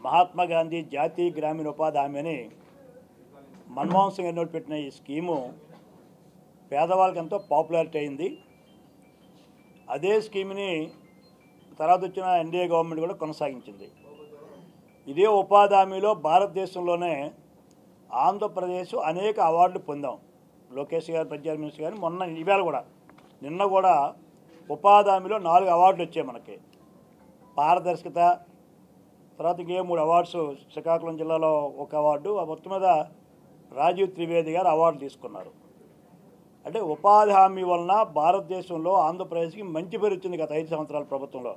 మహాత్మా గాంధీ జాతీయ గ్రామీణ ఉపాధి హామీ అని మన్మోహన్ సింగ్ ఎన్నోటి పెట్టిన ఈ స్కీము పేదవాళ్ళకి ఎంతో పాపులారిటీ అయింది. అదే స్కీమ్ని తర్వాత వచ్చిన ఎన్డీఏ గవర్నమెంట్ కూడా కొనసాగించింది. ఇదే ఉపాధి హామీలో భారతదేశంలోనే ఆంధ్రప్రదేశ్ అనేక అవార్డులు పొందాం. లోకేష్ గారు, పంచాయతీ మినిస్టర్ గారు నిన్న కూడా ఉపాధి హామీలో 4 అవార్డులు వచ్చాయి మనకి. పారదర్శకత, తర్వాత ఇంకే 3 అవార్డ్స్, శ్రీకాకుళం జిల్లాలో 1 అవార్డు, మొత్తం మీద రాజీవ్ త్రివేది గారు అవార్డు తీసుకున్నారు. అంటే ఉపాధి హామీ వలన భారతదేశంలో ఆంధ్రప్రదేశ్కి మంచి పేరు వచ్చింది. గత 5 సంవత్సరాల ప్రభుత్వంలో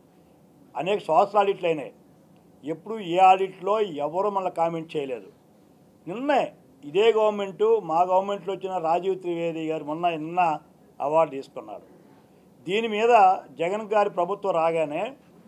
అనేక సోషల్ ఆడిట్లు అయినాయి. ఎప్పుడు ఏ ఆడిట్లో ఎవరు మళ్ళీ కామెంట్ చేయలేదు. నిన్నే ఇదే గవర్నమెంటు, మా గవర్నమెంట్లో వచ్చిన రాజీవ్ త్రివేది గారు నిన్న అవార్డు తీసుకున్నారు. దీని మీద జగన్ గారి ప్రభుత్వం రాగానే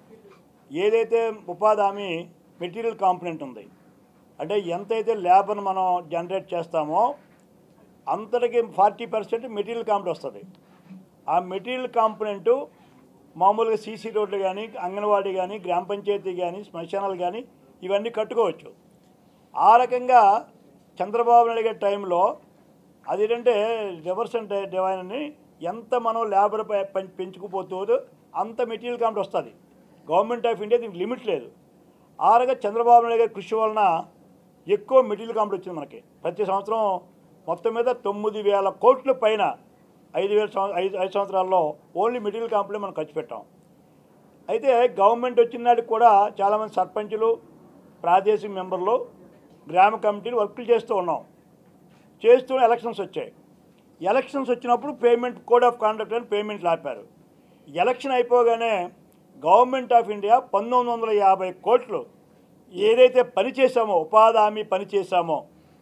ఏదైతే ఉపాధి హామీ మెటీరియల్ కాంపోనెంట్ ఉంది, అంటే ఎంతైతే లేబర్ను మనం జనరేట్ చేస్తామో అంతటికి 40% మెటీరియల్ కాంపోనెంట్ వస్తుంది. ఆ మెటీరియల్ కాంపోనెంటు మామూలుగా సీసీ రోడ్లు కానీ, అంగన్వాడీ కానీ, గ్రామ పంచాయతీ కానీ, శ్మశానాలు కానీ ఇవన్నీ కట్టుకోవచ్చు. ఆ రకంగా చంద్రబాబు నాయుడు గారి టైంలో అదేంటంటే రివర్స్ అంటే డివైన్ అని ఎంత మనం లేబర్ పెంచుకుపోతుందో అంత మెటీరియల్ కాంపోనెంట్ వస్తుంది. గవర్నమెంట్ ఆఫ్ ఇండియా దీనికి లిమిట్ లేదు. ఆ రకంగా చంద్రబాబు నాయుడు గారి కృషి వలన ఎక్కువ మెటీరియల్ కాంపోనెంట్ వచ్చింది మనకి. ప్రతి సంవత్సరం మొత్తం మీద 9,000 కోట్ల పైన 5 సంవత్సరాల్లో ఓన్లీ మెటీరియల్ కాంపోనెంట్ మనం ఖర్చు పెట్టాం. అయితే గవర్నమెంట్ వచ్చిన నాటికి కూడా చాలామంది సర్పంచులు, ప్రాదేశిక మెంబర్లు, గ్రామ కమిటీలు వర్కులు చేస్తూ ఉన్నాం. చేస్తూ ఎలక్షన్స్ వచ్చాయి. ఎలక్షన్స్ వచ్చినప్పుడు పేమెంట్ కోడ్ ఆఫ్ కాండక్ట్ అని పేమెంట్లు ఆపారు. ఎలక్షన్ అయిపోగానే గవర్నమెంట్ ఆఫ్ ఇండియా 1950 కోట్లు ఏదైతే పని చేశామో, ఉపాధి హామీ పని చేశామో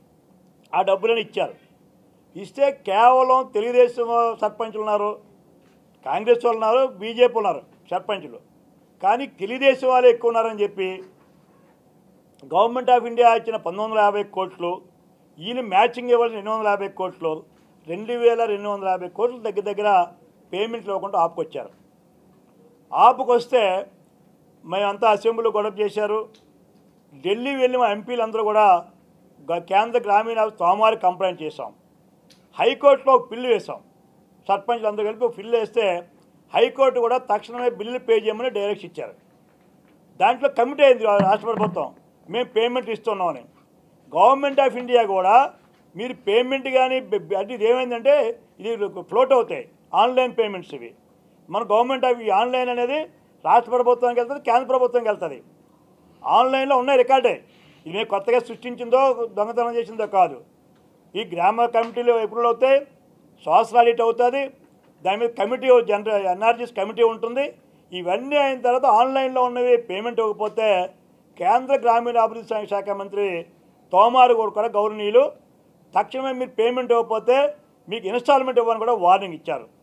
ఆ డబ్బులను ఇచ్చారు. ఇస్తే కేవలం తెలుగుదేశం సర్పంచులు ఉన్నారు, కాంగ్రెస్ వాళ్ళు ఉన్నారు, బీజేపీ ఉన్నారు సర్పంచులు, కానీ తెలుగుదేశం వాళ్ళు ఎక్కువ ఉన్నారని చెప్పి గవర్నమెంట్ ఆఫ్ ఇండియా ఇచ్చిన 1950 కోట్లు, ఈయన మ్యాచింగ్ ఇవ్వాల్సిన 250 కోట్లు, 2,250 కోట్లు దగ్గర పేమెంట్లు ఇవ్వకుండా ఆపుకొచ్చారు. ఆపుకొస్తే మేమంతా అసెంబ్లీలో గొడవ చేశారు. ఢిల్లీ వెళ్ళి మా ఎంపీలు అందరూ కూడా కేంద్ర గ్రామీణ తోమారి కంప్లైంట్ చేశాం. హైకోర్టులో ఒక బిల్లు వేసాం. సర్పంచ్లు అందరూ కలిపి ఒక బిల్లు వేస్తే హైకోర్టు కూడా తక్షణమే బిల్లు పే చేయమని డైరెక్షన్ ఇచ్చారు. దాంట్లో కమిటీ అయింది రాష్ట్ర ప్రభుత్వం, మేము పేమెంట్ ఇస్తున్నామని. గవర్నమెంట్ ఆఫ్ ఇండియా కూడా మీరు పేమెంట్ కానీ అంటే ఇది ఏమైందంటే ఇది ఫ్లోట్ అవుతాయి ఆన్లైన్ పేమెంట్స్. ఇవి మన గవర్నమెంట్ ఆఫ్ ఆన్లైన్ అనేది రాష్ట్ర ప్రభుత్వానికి వెళ్తుంది, కేంద్ర ప్రభుత్వానికి వెళ్తుంది. ఆన్లైన్లో ఉన్నాయి రికార్డే. ఇది మేము కొత్తగా సృష్టించిందో దొంగతనం చేసిందో కాదు. ఈ గ్రామ కమిటీలు ఎప్పుడు అవుతాయి, సోషల్ ఆడిట్ అవుతుంది, దాని మీద కమిటీ ఎన్ఆర్జీస్ కమిటీ ఉంటుంది. ఇవన్నీ అయిన తర్వాత ఆన్లైన్లో ఉన్నవి పేమెంట్ ఇవ్వకపోతే కేంద్ర గ్రామీణాభివృద్ధి శాఖ మంత్రి తోమారు కూడా గౌరవనీయులు తక్షణమే మీరు పేమెంట్ ఇవ్వకపోతే మీకు ఇన్స్టాల్మెంట్ ఇవ్వని కూడా వార్నింగ్ ఇచ్చారు.